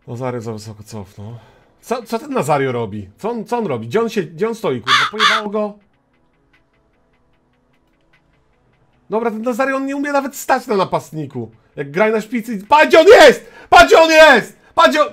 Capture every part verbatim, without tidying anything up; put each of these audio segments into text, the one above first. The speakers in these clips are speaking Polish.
Nazario za wysoko cofnął. Co, co ten Nazario robi? Co on, co on robi? Gdzie on, się, gdzie on stoi, kurwa? Pojebało go? Dobra, ten Nazario, on nie umie nawet stać na napastniku. Jak graj na szpicy... Patrz, gdzie on jest! Patrz, gdzie on jest! Patrz, gdzie on...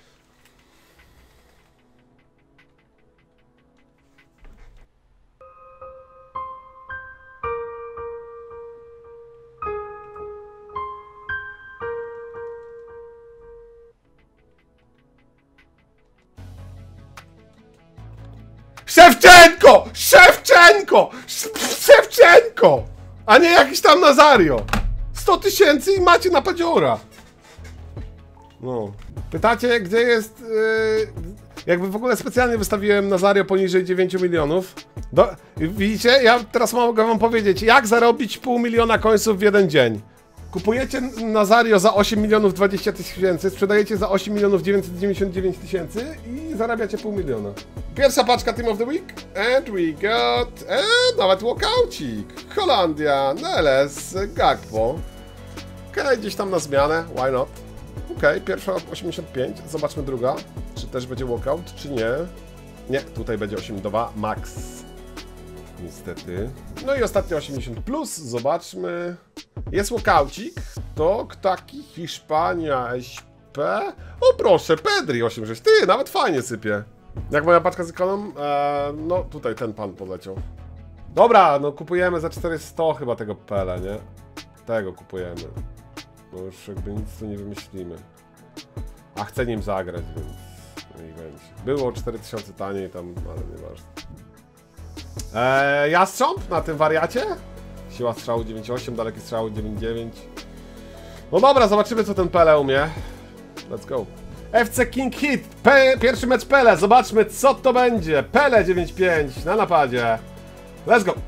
Szewczenko! Szewczenko! Szewczenko! A nie jakiś tam Nazario! sto tysięcy i macie na padziora! No. Pytacie, gdzie jest... Yy, jakby w ogóle specjalnie wystawiłem Nazario poniżej dziewięciu milionów. Do, widzicie? Ja teraz mogę wam powiedzieć, jak zarobić pół miliona końców w jeden dzień. Kupujecie Nazario za osiem milionów dwadzieścia tysięcy, sprzedajecie za osiem milionów dziewięćset dziewięćdziesiąt dziewięć tysięcy i zarabiacie pół miliona. Pierwsza paczka Team of the Week and we got... E, nawet walkoucik. Holandia, Neles, Gakpo. Okej, okay, gdzieś tam na zmianę, why not? Okej, okay, pierwsza osiemdziesiąt pięć, zobaczmy druga. Czy też będzie walkout, czy nie? Nie, tutaj będzie osiemdziesiąt dwa max. Niestety. No i ostatnie osiemdziesiąt plus, zobaczmy. Jest walkoucik. To taki Hiszpania S P. O proszę, Pedri osiem sześć. Ty, nawet fajnie sypie. Jak moja paczka z ikoną? Eee, no tutaj ten pan poleciał. Dobra, no kupujemy za czterysta chyba tego Pele, nie? Tego kupujemy. No już jakby nic tu nie wymyślimy. A chcę nim zagrać, więc... No i będzie. Było cztery tysiące taniej tam, ale nieważne. Eee, jastrząb na tym wariacie? Siła strzału dziewięć osiem, daleki strzał dziewięć dziewięć. No dobra, zobaczymy co ten Pele umie. Let's go. F C King Hit, P pierwszy mecz Pele, zobaczmy co to będzie. Pele dziewięć pięć na napadzie. Let's go.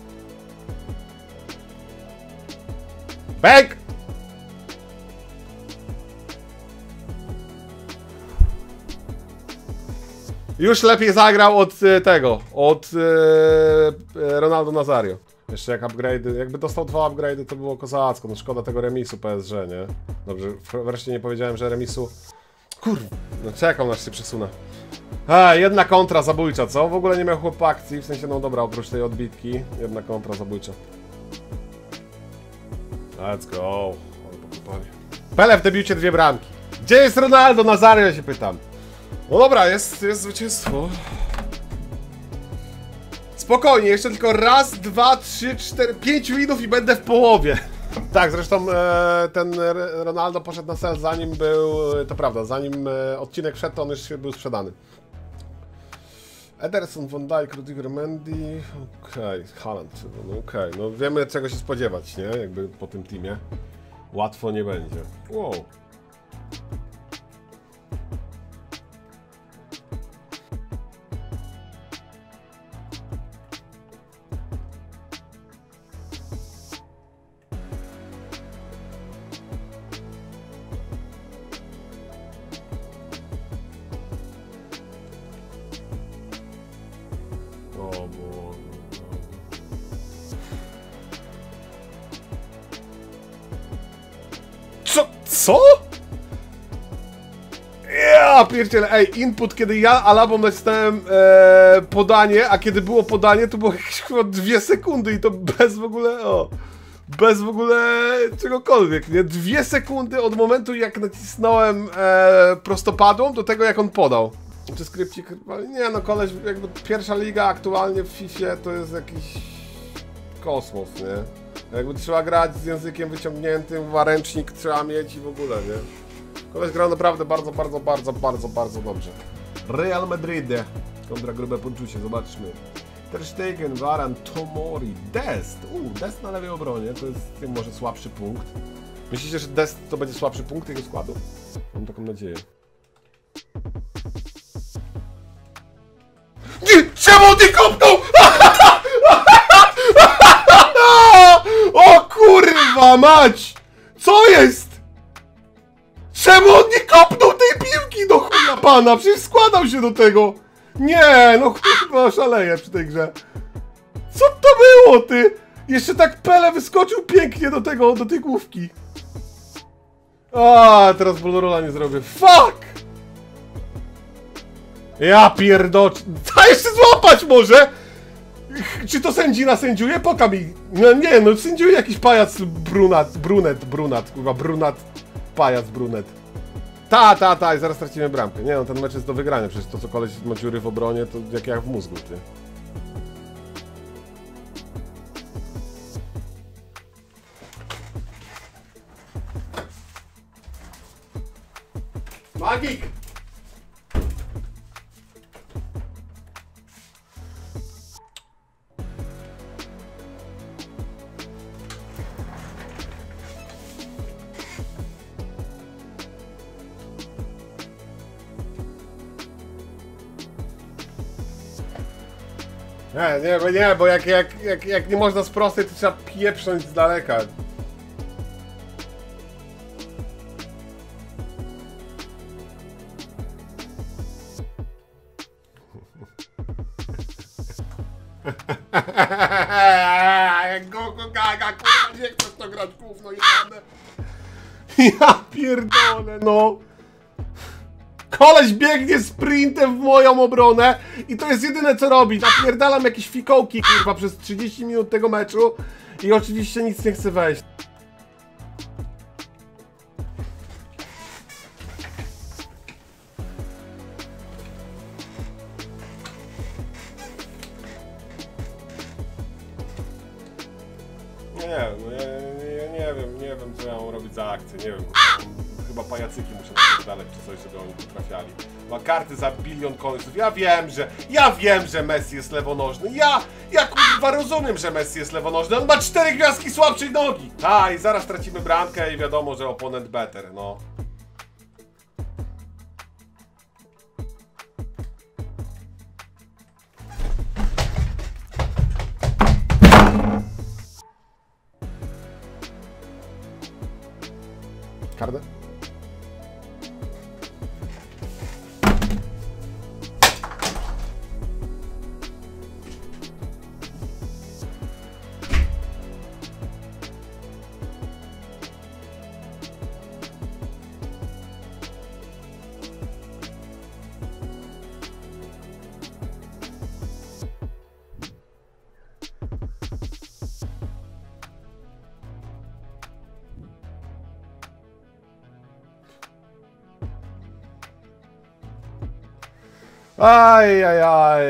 Bang! Już lepiej zagrał od y, tego, od y, y, Ronaldo Nazario. Jeszcze jak upgrade'y, jakby dostał dwa upgrade'y to było kozacko, no szkoda tego remisu P S G, nie? Dobrze, wreszcie nie powiedziałem, że remisu... Kurwa, no czekam aż się przesunę. A, jedna kontra zabójcza, co? W ogóle nie miał chłop akcji, w sensie, no dobra, oprócz tej odbitki, jedna kontra zabójcza. Let's go. Pele w debiucie dwie bramki. Gdzie jest Ronaldo Nazario, się pytam. No dobra, jest, jest zwycięstwo. Spokojnie, jeszcze tylko raz, dwa, trzy, cztery, pięć winów i będę w połowie. Tak, zresztą e, ten Ronaldo poszedł na sel zanim był, to prawda, zanim e, odcinek wszedł, to on już był sprzedany. Ederson, Van Dijk, Rudiger, Mendy, okej, okay. Haaland, no okej, okay. No wiemy czego się spodziewać, nie, jakby po tym teamie. Łatwo nie będzie. Wow. Co? Co? Ja pierdzielę, ej, input, kiedy ja Alabą nacisnąłem e, podanie, a kiedy było podanie, to było jakieś chyba dwie sekundy i to bez w ogóle, o, bez w ogóle czegokolwiek, nie? Dwie sekundy od momentu, jak nacisnąłem e, prostopadłą, do tego, jak on podał. Czy skrypcik? Nie no, koleś, jakby pierwsza liga aktualnie w fifie to jest jakiś kosmos, nie? Jakby trzeba grać z językiem wyciągniętym, ręcznik trzeba mieć i w ogóle, nie? Koleś grał naprawdę bardzo, bardzo, bardzo, bardzo, bardzo dobrze. Real Madrid kontra grube poczucie, zobaczmy. Ter Stegen, Varane, Tomori, Dest. Uuu, Dest na lewej obronie, to jest może słabszy punkt. Myślicie, że Dest to będzie słabszy punkt jego składu? Mam taką nadzieję. Nie! Czemu ty kopnął? O kurwa mać! Co jest? Czemu on nie kopnął tej piłki do chuja pana? Przecież składał się do tego! Nie, no kurwa szaleję przy tej grze. Co to było, ty? Jeszcze tak Pele wyskoczył pięknie do tego, do tej główki. A, teraz Bullrolla nie zrobię. Fuck! Ja pierdocz... Da jeszcze złapać może! Czy to sędzina sędziuje? Poka mi... No nie, no sędziuje jakiś pajac brunat, brunet, brunat, kurwa, brunat, pajac, brunet. Ta, ta, ta, i zaraz tracimy bramkę. Nie no, ten mecz jest do wygrania, przecież to co koleś ma dziury w obronie, to jak ja w mózgu, ty. Magik! Nie, nie, bo nie, bo jak, jak, jak, jak nie można z prostej, to trzeba pieprząć z daleka. Jak Gogo Gaga, kurwa, nie chcesz to grać, gówno jebane. Ja pierdolę, no. Koleś biegnie sprintem w moją obronę i to jest jedyne co robi. Napierdalam jakieś fikołki, kurwa, przez trzydzieści minut tego meczu i oczywiście nic nie chce wejść. Nie, no ja, ja nie wiem, nie wiem co ja mam robić za akcję, nie wiem. Chyba pajacyki muszę napierdalać czy coś, żeby oni potrafiali. Ma karty za bilion końców. Ja wiem, że... Ja wiem, że Messi jest lewonożny. Ja... Ja kurwa rozumiem, że Messi jest lewonożny. On ma cztery gwiazdki słabszej nogi. A, i zaraz tracimy bramkę i wiadomo, że oponent better, no. Kardę? Aj, aj, aj.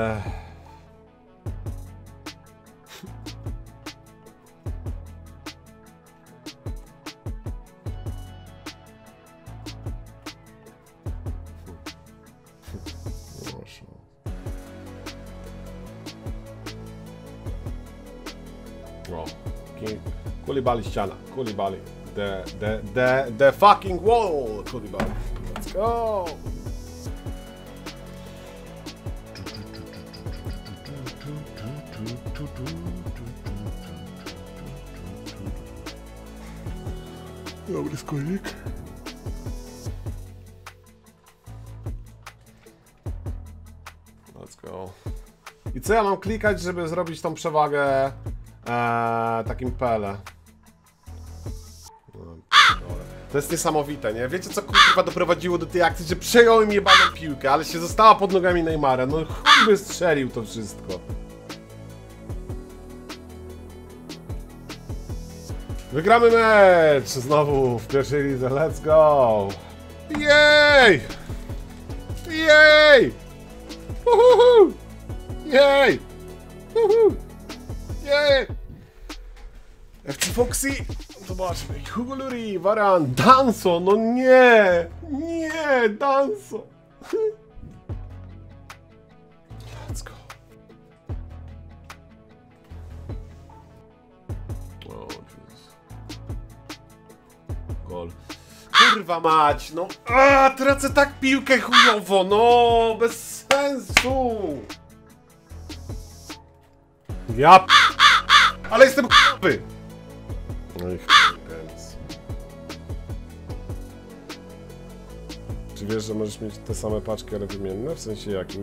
O, Koulibaly ściana, Koulibaly. The, the, the, the fucking wall, Koulibaly. Let's go. Dobry składnik. Let's go. I co ja mam klikać, żeby zrobić tą przewagę ee, takim pele? No, to jest niesamowite, nie? Wiecie co kurwa doprowadziło do tej akcji, że przejąłem jebaną piłkę, ale się została pod nogami Neymara. No chuj by strzelił to wszystko. Wygramy mecz! Znowu w pierwszej lidze, let's go! Jej! Jej! Uhuhu! Jej! Uhu! Jej! F C Foxy! Zobaczmy. Hugo Lloris, Varane, Danso! No nie! Nie! Danso! Let's go. O, Jezus. Gol. Kurwa mać, no. A, tracę tak piłkę chujowo, no! Bez sensu! Ja p... Ale jestem chujowy! No i ch***ens. Czy wiesz, że możesz mieć te same paczki, ale wymienne? W sensie jakim?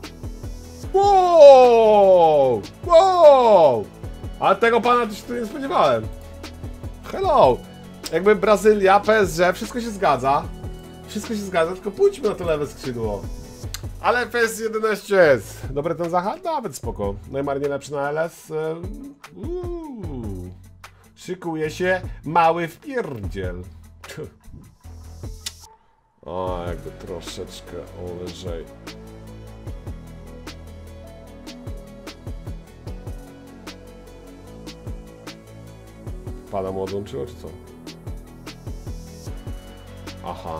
Wow! Wow! Ale tego pana to się tu nie spodziewałem. Hello! Jakby Brazylia, P S G, wszystko się zgadza. Wszystko się zgadza, tylko pójdźmy na to lewe skrzydło. Ale P S jedenaście jest. Dobry ten Zacha? Nawet spoko. Neymar nie lepszy na L S. Uuu. Szykuje się mały wpierdziel. O, jakby troszeczkę o lżej. Pada mu odłączyło, czy co? Aha.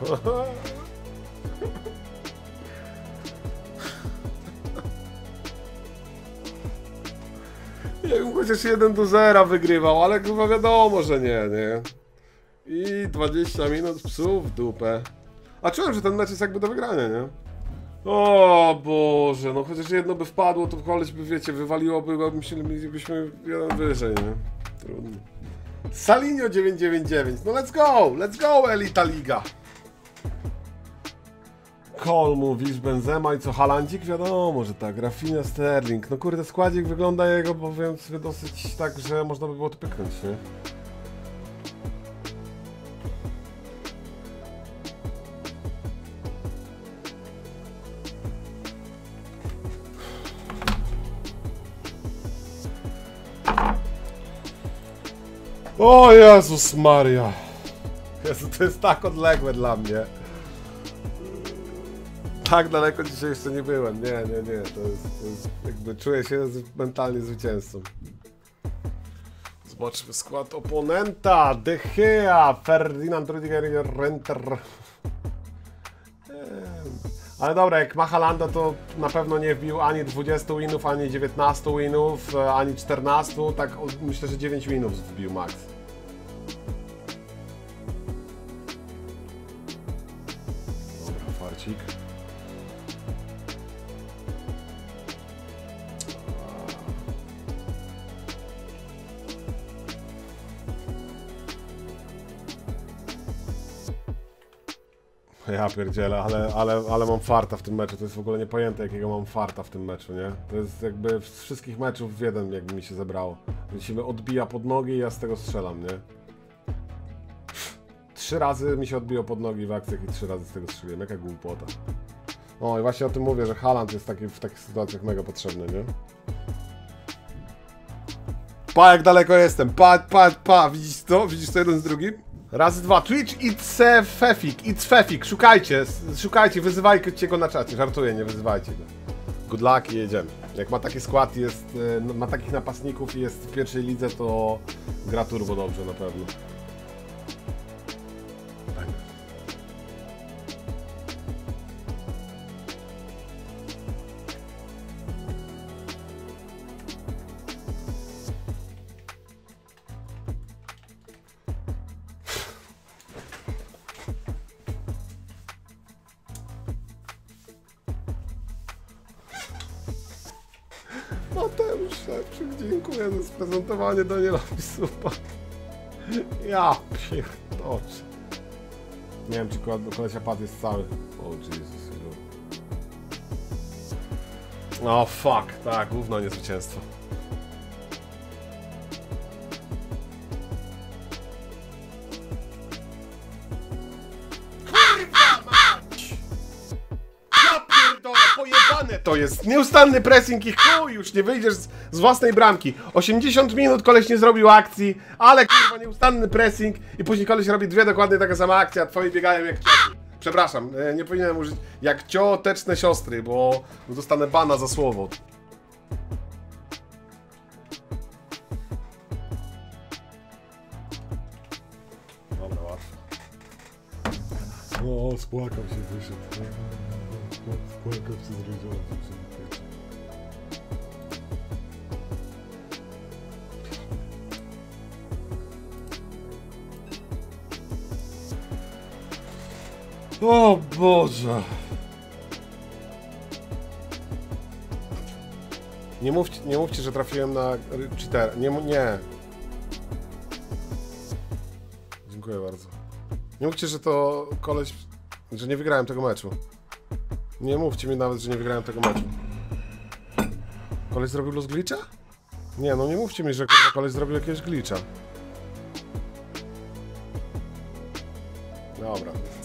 Ja bym chociaż jeden do zera wygrywał, ale chyba wiadomo, że nie, nie? I dwadzieścia minut psów w dupę. A czułem, że ten mecz jest jakby do wygrania, nie? O Boże, no chociaż jedno by wpadło, to koleś by, wiecie, wywaliłoby, bo myślelibyśmy jeden wyżej, nie? Trudno. Salinio dziewięćset dziewięćdziesiąt dziewięć, no let's go, let's go Elita Liga. Cole mówisz, Benzema i co, Halandzik? Wiadomo, że tak, Rafinha, Sterling. No kurde, składzik wygląda jego, powiem sobie, dosyć tak, że można by było to pyknąć, nie? O Jezus Maria. Jezu, to jest tak odległe dla mnie. Tak daleko dzisiaj jeszcze nie byłem. Nie, nie, nie. To jest, to jest jakby czuję się mentalnie zwycięzcą. Zobaczmy skład oponenta. De Gea, Ferdinand, Rudiger, Renter. Ale dobra, jak ma Halanda, to na pewno nie wbił ani dwudziestu winów, ani dziewiętnastu winów, ani czternastu. Tak myślę, że dziewięć winów wbił max. Dobra, farcik. Ja pierdzielę, ale, ale, ale mam farta w tym meczu, to jest w ogóle niepojęte, jakiego mam farta w tym meczu, nie? To jest jakby z wszystkich meczów w jeden jakby mi się zebrało. Mi się odbija pod nogi i ja z tego strzelam, nie? Trzy razy mi się odbiło pod nogi w akcjach i trzy razy z tego strzeliłem, jaka głupota. O i właśnie o tym mówię, że Haaland jest taki, w takich sytuacjach mega potrzebny, nie? Pa, jak daleko jestem, pa, pa, pa, widzisz to? Widzisz to jeden z drugim? Raz, dwa, Twitch, it's Fefik, it's Fefik, szukajcie, szukajcie, wyzywajcie go na czacie, żartuję, nie wyzywajcie go. Good luck i jedziemy. Jak ma taki skład, jest, ma takich napastników i jest w pierwszej lidze, to gra turbo dobrze na pewno. Mateusz Szewczyk, dziękuję za sprezentowanie Danielowi Supa. Ja pierdolę. Nie wiem, czy kolesia pad jest cały. O Jezus. O fuck, tak, gówno, nie zwycięstwo. Pojebane to jest! Nieustanny pressing i chuj, już nie wyjdziesz z, z własnej bramki. osiemdziesiąt minut koleś nie zrobił akcji, ale kurwa nieustanny pressing i później koleś robi dwie dokładnie taka sama akcja, a twoi biegają jak cioty. Przepraszam, nie powinienem użyć jak cioteczne siostry, bo dostanę bana za słowo. Dobra, łatwo. O, spłakał się, wyszedł. Spłakał się, zryziował się. O Boże! Nie mówcie, nie mówcie, że trafiłem na cheater. Nie, nie. Dziękuję bardzo. Nie mówcie, że to koleś, że nie wygrałem tego meczu. Nie mówcie mi nawet, że nie wygrałem tego meczu. Koleś zrobił los glitcha? Nie, no nie mówcie mi, że koleś zrobił jakiegoś glitcha.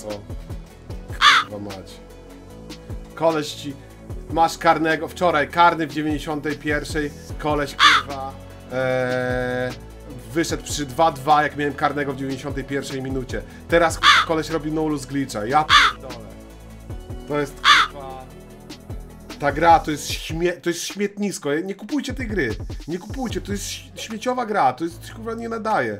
co? Kurwa mać. Koleś ci... Masz karnego, wczoraj karny w dziewięćdziesiątej pierwszej, koleś kurwa ee, wyszedł przy dwa dwa, jak miałem karnego w dziewięćdziesiątej pierwszej minucie. Teraz kurwa, koleś robi no-lose glitcha, ja pierdolę. To jest kurwa... Ta gra to jest, śmie to jest śmietnisko, nie kupujcie tej gry. Nie kupujcie, to jest śmieciowa gra, to jest kurwa nie nadaje.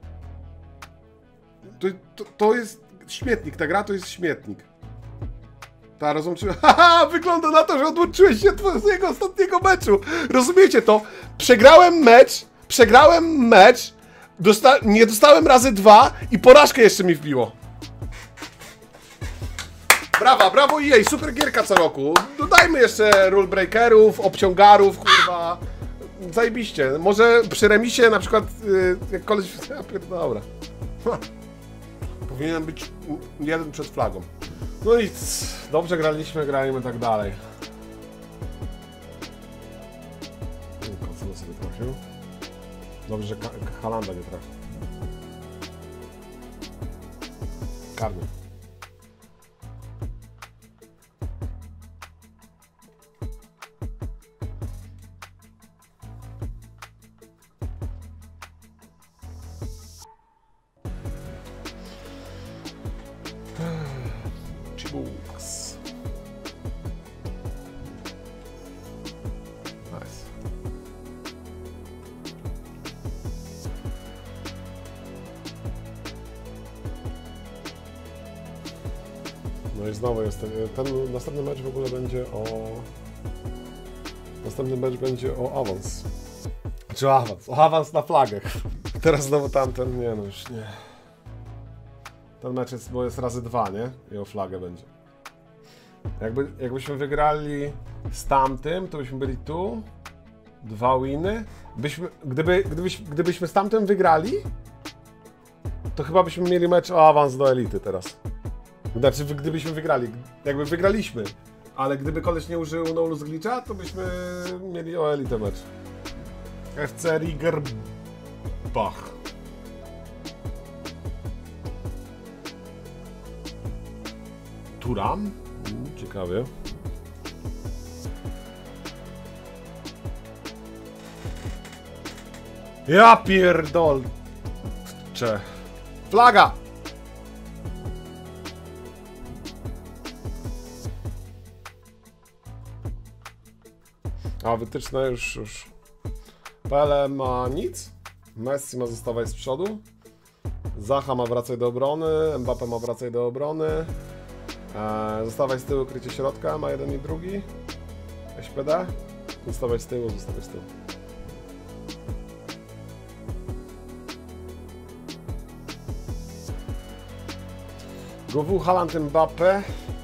To, to, to jest śmietnik, ta gra to jest śmietnik. Ta rozłączyła. Haha, wygląda na to, że odłączyłeś się od swojego ostatniego meczu. Rozumiecie to? Przegrałem mecz, przegrałem mecz, dosta nie dostałem razy dwa i porażkę jeszcze mi wbiło. Brawa, brawo i jej, super gierka co roku. Dodajmy jeszcze rule breakerów, obciągarów, kurwa. Zajebiście. Może przy remisie na przykład, yy, jak koleś... Ja pierdolę. Powinien być jeden przed flagą. No nic, dobrze graliśmy, grajmy tak dalej. Kocno sobie trafił. Dobrze, że Halanda nie trafił. Karny. Books. Nice. No i znowu jest ten, ten następny mecz w ogóle będzie o... Następny mecz będzie o awans. Czy awans? O awans na flagę. Teraz znowu tamten, nie no już nie. Ten mecz jest, bo jest razy dwa, nie? I o flagę będzie. Jakby, jakbyśmy wygrali z tamtym, to byśmy byli tu. Dwa winy. Byśmy, gdyby, gdybyś, gdybyśmy z tamtym wygrali, to chyba byśmy mieli mecz o awans do elity teraz. Znaczy, gdybyśmy wygrali. Jakby wygraliśmy. Ale gdyby koleś nie użył no-lose glitcha, to byśmy mieli o elitę mecz. F C Rigerbach. Turam? Mm, ciekawie. Ja pierdol. Cze. Flaga! A wytyczne już, już. Pele ma nic. Messi ma zostawać z przodu. Zaha ma wracać do obrony. Mbappé ma wracać do obrony. Eee, zostawać z tyłu, krycie środka, ma jeden i drugi. S P D. Zostawać z tyłu, zostawać z tyłu. Gowu, Haaland, Mbappé.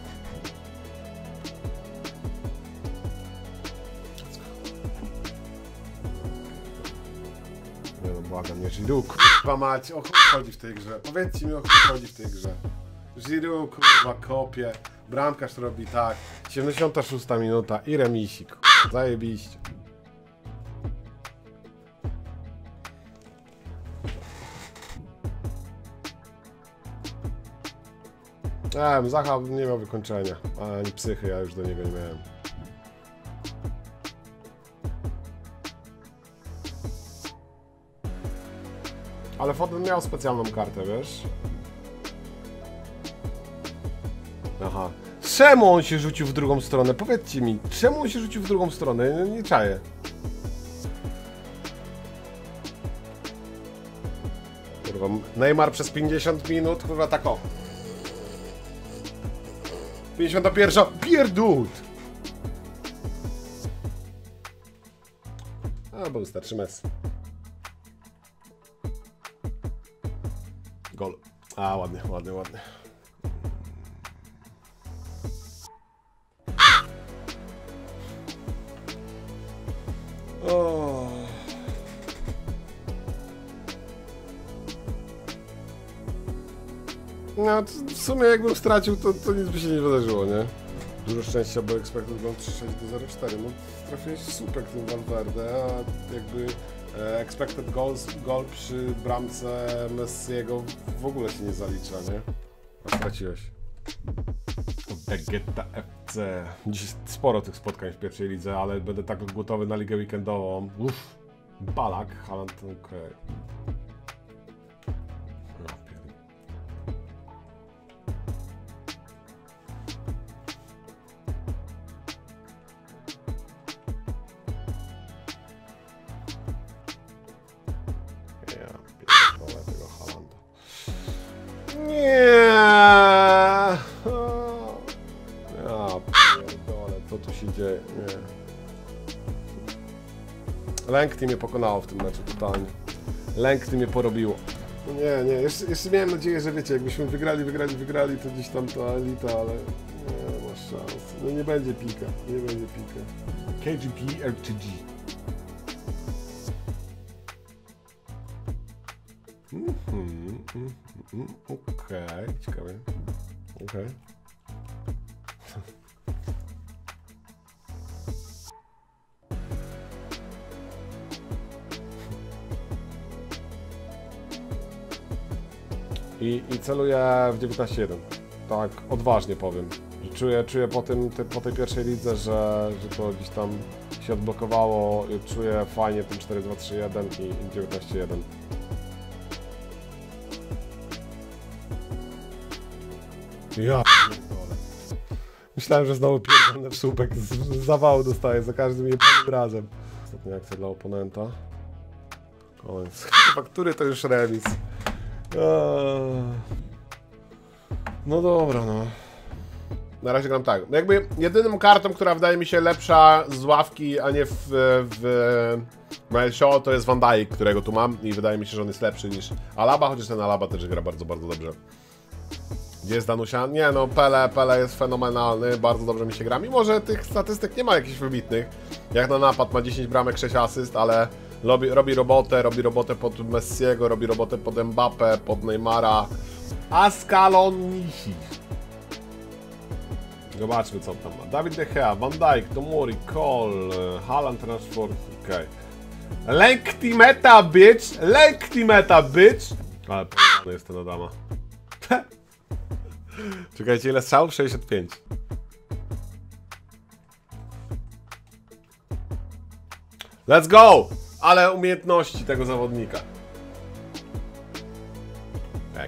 Nie no, błagam, nie Giroud, kurwa mać, o chuj chodzi w tej grze. Powiedzcie mi, o chuj chodzi w tej grze. Giroud, kurwa, kopie. Bramkarz robi tak. siedemdziesiąta szósta minuta i remisik. Kurwa, zajebiście. Nie, Zaha nie miał wykończenia. Ani psychy, ja już do niego nie miałem. Ale Foden miał specjalną kartę, wiesz? Aha. Czemu on się rzucił w drugą stronę? Powiedzcie mi, czemu on się rzucił w drugą stronę? Nie, nie czaję. Kurwa, Neymar przez pięćdziesiąt minut, kurwa, tak o. pięćdziesiąta pierwsza. Pierdut! A, bo wystarczy mes. Gol. A, ładnie, ładnie, ładnie. O. No, w sumie jakbym stracił, to, to nic by się nie wydarzyło, nie? Dużo szczęścia, bo expected goal trzy sześć do zero cztery. No, trafiłeś super tym Valverde, a jakby e, expected goals, goal przy bramce Messiego w ogóle się nie zalicza, nie? A straciłeś. Vegeta F C. Dziś sporo tych spotkań w pierwszej lidze, ale będę tak gotowy na ligę weekendową. Uff. Balak, Haaland, okej. Okay. Co tu się dzieje? Nie. Lękty mnie pokonało w tym meczu totalnie. Lękty mnie porobiło. No nie, nie, jeszcze, jeszcze miałem nadzieję, że wiecie, jakbyśmy wygrali, wygrali, wygrali, to gdzieś tam ta elita, ale nie ma szans. No nie będzie pika, nie będzie pika. K G P R T G. Mhm, mhm, mhm, okej, ciekawe. Okej. I, I celuję w dziewiętnaście jeden. Tak, odważnie powiem. Czuję, czuję po, tym, ty, po tej pierwszej lidze, że, że to gdzieś tam się odblokowało. Czuję fajnie ten cztery dwa trzy jeden i, i dziewiętnaście jeden. Ja p***dolę. Myślałem, że znowu pierdolę w słupek. Z, z zawału dostaję za każdym jebanym razem. Ostatnia akcja dla oponenta. Koniec. Chyba który to już remis. No dobra, no. Na razie gram tak. No jakby jedyną kartą, która wydaje mi się lepsza z ławki, a nie w, w My Show, to jest Van Dijk, którego tu mam i wydaje mi się, że on jest lepszy niż Alaba, chociaż ten Alaba też gra bardzo, bardzo dobrze. Gdzie jest Danusia? Nie no, Pele, Pele jest fenomenalny, bardzo dobrze mi się gra, mimo że tych statystyk nie ma jakichś wybitnych. Jak na napad ma dziesięć bramek, sześć asyst, ale robi, robi robotę, robi robotę pod Messiego, robi robotę pod Mbappé, pod Neymara. Ascalonihi. Zobaczmy co tam ma. David De Gea, Van Dijk, Tomori, Cole, Haaland, Rashford, okej. Okay. Lengthy meta, bitch! Lengthy meta, bitch! Ale p***ny jest ten Adama. Czekajcie, ile strzałów? sześćdziesiąt pięć. Let's go! Ale umiejętności tego zawodnika. Tak.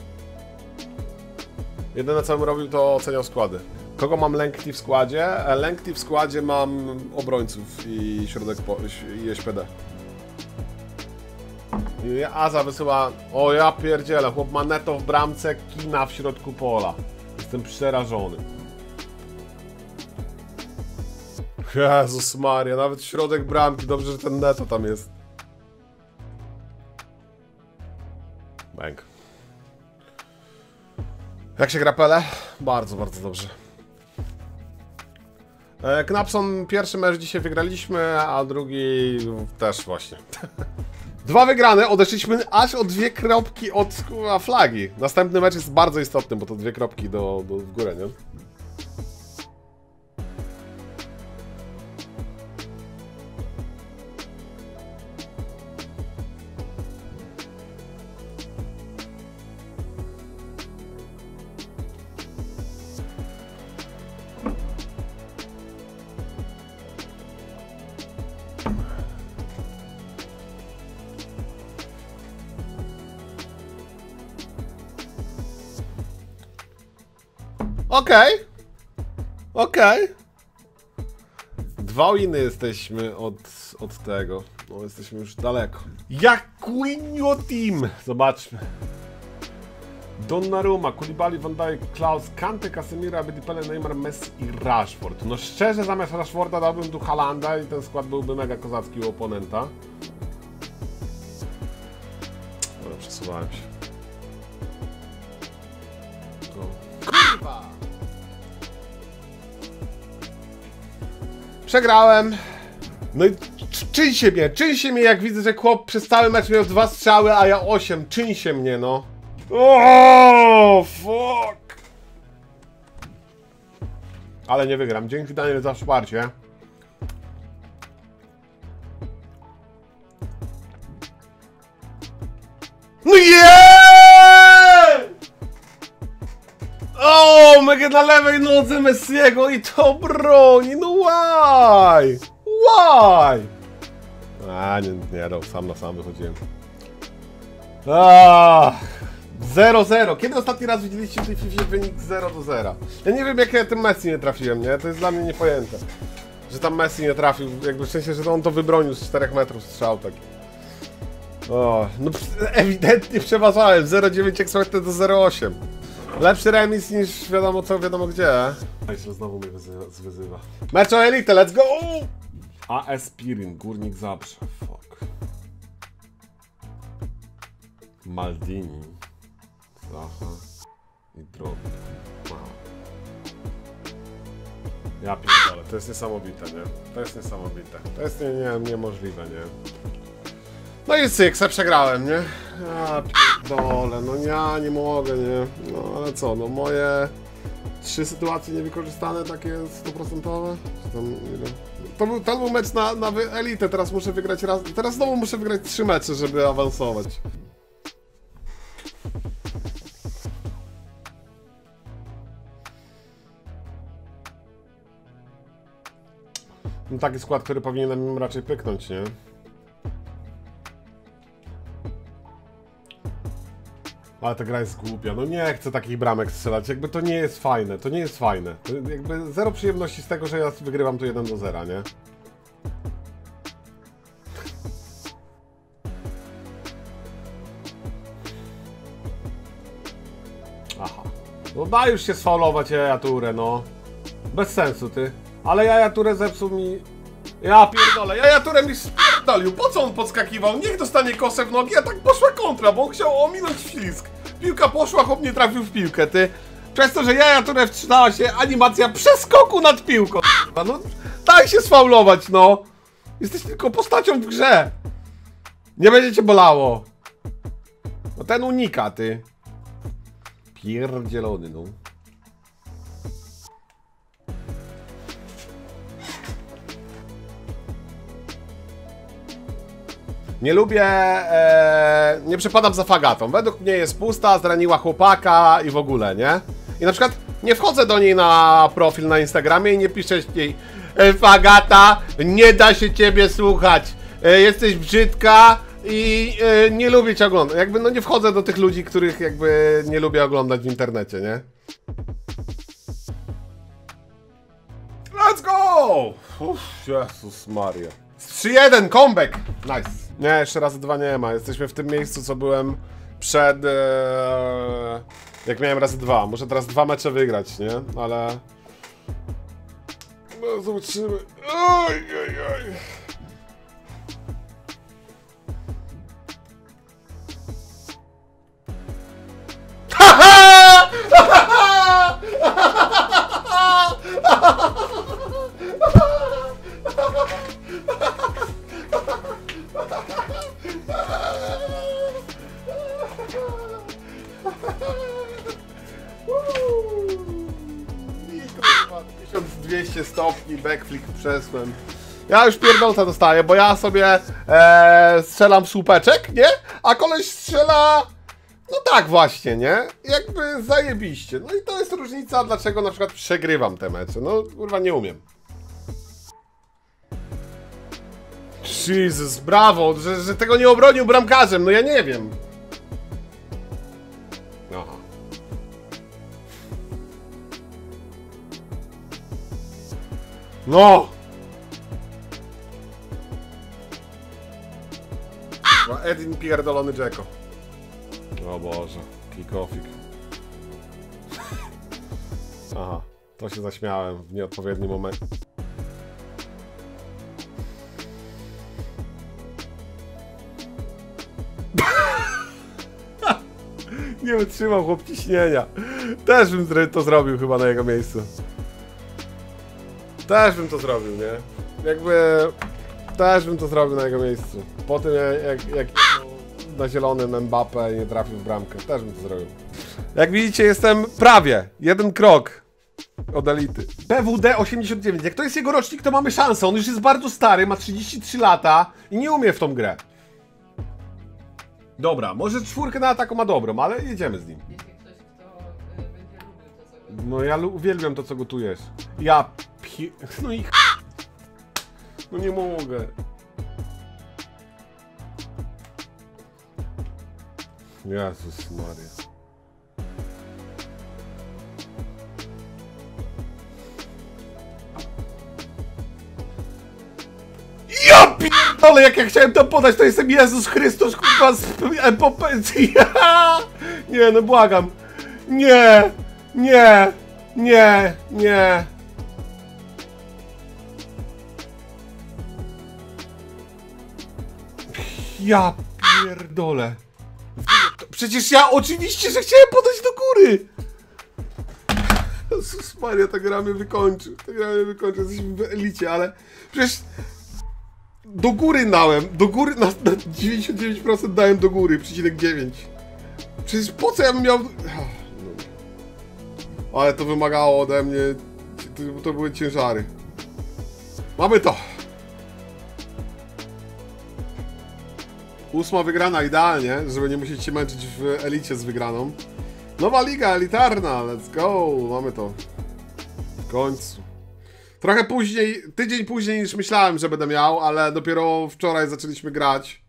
Jedyne co bym robił, to oceniał składy. Kogo mam Lengthy w składzie? Lengthy w składzie mam obrońców i środek po, i S P D. I Aza wysyła... O ja pierdzielę, chłop ma Neto w bramce, Kina w środku pola. Jestem przerażony. Jezus Maria, nawet środek bramki, dobrze, że ten Neto tam jest. Bang. Jak się gra Pele? Bardzo, bardzo dobrze. Knapson, pierwszy mecz dzisiaj wygraliśmy, a drugi też właśnie. Dwa wygrane, odeszliśmy aż o dwie kropki od flagi. Następny mecz jest bardzo istotny, bo to dwie kropki do, do w górę, nie? Okej. Okay. Okej. Okay. Dwa winy jesteśmy od, od tego. No, jesteśmy już daleko. Jaquinho Team! Zobaczmy. Donnarumma, Koulibaly, Van Dijk, Klaus, Kante, Casemiro, Abedipele, Neymar, Messi i Rashford. No szczerze, zamiast Rashforda dałbym tu Haalanda i ten skład byłby mega kozacki u oponenta. Dobra, przesuwałem się. Kurwa! Przegrałem. No i czyń się mnie, czyń się mnie, jak widzę, że chłop przez cały mecz miał dwa strzały, a ja osiem. Czyń się mnie, no. O, fuck. Ale nie wygram. Dzięki Daniel za wsparcie. No yeah! omegę na lewej nodze Messiego i to broni, no why? Why? A, nie, nie, no, sam na sam wychodziłem. zero zero. Kiedy ostatni raz widzieliście w tej FIFA wynik zero do zera? Ja nie wiem, jak ja tym Messi nie trafiłem, nie? To jest dla mnie niepojęte. Że tam Messi nie trafił, jakby w sensie, że on to wybronił z czterech metrów strzał taki. O, no ewidentnie przeważałem. zero dziewięć eksperty do zero osiem. Lepszy remis niż wiadomo co, wiadomo gdzie. Myślę, znowu mnie wyzywa. wyzywa. Mecz o elitę, let's go! A S Pirin, Górnik Zabrze. Fuck. Maldini. Zaha. I Drogi. Wow. Ja pierdolę, to jest niesamowite, nie? To jest niesamowite. To jest nie, nie, niemożliwe, nie? No i syk, se przegrałem, nie? Ja pierdolę, no ja nie mogę, nie? No ale co, no moje trzy sytuacje niewykorzystane, takie stuprocentowe? To był, to był mecz na, na elitę, teraz muszę wygrać raz, teraz znowu muszę wygrać trzy mecze, żeby awansować. No taki skład, który powinienem raczej pyknąć, nie? Ale ta gra jest głupia, no nie chcę takich bramek strzelać, jakby to nie jest fajne, to nie jest fajne. To jakby zero przyjemności z tego, że ja wygrywam tu jeden do zera, nie? Aha. No daj już się sfaulować jajaturę, no. Bez sensu, ty. Ale jajaturę zepsuł mi... Ja pierdolę, jajaturę mi spierdolił. Po co on podskakiwał? Niech dostanie kosę w nogi, a tak poszła kontra, bo on chciał ominąć ślizg. Piłka poszła, chłop nie trafił w piłkę, ty. Przez to, że jajaturę wstrzymała się animacja przeskoku nad piłką. No, daj się sfaulować, no. Jesteś tylko postacią w grze. Nie będzie cię bolało. No ten unika, ty. Pierdzielony, no. Nie lubię, e, nie przepadam za Fagatą. Według mnie jest pusta, zraniła chłopaka i w ogóle, nie? I na przykład nie wchodzę do niej na profil na Instagramie i nie piszę jej e, Fagata, nie da się ciebie słuchać, e, jesteś brzydka i e, nie lubię cię oglądać. Jakby no nie wchodzę do tych ludzi, których jakby nie lubię oglądać w internecie, nie? Let's go! Uff, Jezus Maria. trzy jeden, comeback! Nice. Nie, jeszcze raz dwa nie ma. Jesteśmy w tym miejscu, co byłem przed... E, jak miałem razy dwa. Muszę teraz dwa mecze wygrać, nie? Ale... No, zobaczymy. Oj, oj, oj. tysiąc dwieście stopni, backflip przesłem. Ja już pierdolca dostaję, bo ja sobie e, strzelam w słupeczek, nie? A koleś strzela... No tak właśnie, nie? Jakby zajebiście. No i to jest różnica, dlaczego na przykład przegrywam te mecze. No kurwa nie umiem. Jezus, brawo, że, że tego nie obronił bramkarzem, no ja nie wiem. Aha. No! Edin pierdolony Dzeko. O Boże, kick-offik. Aha, to się zaśmiałem w nieodpowiednim momencie. Nie wytrzymał chłop ciśnienia. Też bym to zrobił chyba na jego miejscu. Też bym to zrobił, nie? Jakby... Też bym to zrobił na jego miejscu. Po tym jak, jak na zielonym Mbappé nie trafił w bramkę. Też bym to zrobił. Jak widzicie, jestem prawie jeden krok od elity. P W D osiemdziesiąt dziewięć. Jak to jest jego rocznik, to mamy szansę. On już jest bardzo stary, ma trzydzieści trzy lata i nie umie w tą grę. Dobra, może czwórkę na ataku ma dobrą, ale jedziemy z nim. Jeśli ktoś, kto y, będzie lubił to No ja uwielbiam to, co gotujesz. Ja pi... No i... No nie mogę. Jezus Maria. Ja pierdolę, jak ja chciałem to podać, to jestem Jezus Chrystus, kurwa, z epopecji. Nie, no błagam. Nie, nie, nie, nie. Ja pierdolę. Przecież ja oczywiście, że chciałem podać do góry. Jezus Maria, ta gra mnie wykończy. Ta gra mnie wykończy, jesteśmy w elicie, ale przecież do góry dałem, do góry, na, na dziewięćdziesiąt dziewięć procent dałem do góry, przecinek dziewięć. Przecież po co ja bym miał... Ale to wymagało ode mnie, to, to były ciężary. Mamy to. Ósma wygrana idealnie, żeby nie musieć się męczyć w elicie z wygraną. Nowa liga elitarna, let's go, mamy to. W końcu. Trochę później, tydzień później niż myślałem, że będę miał, ale dopiero wczoraj zaczęliśmy grać.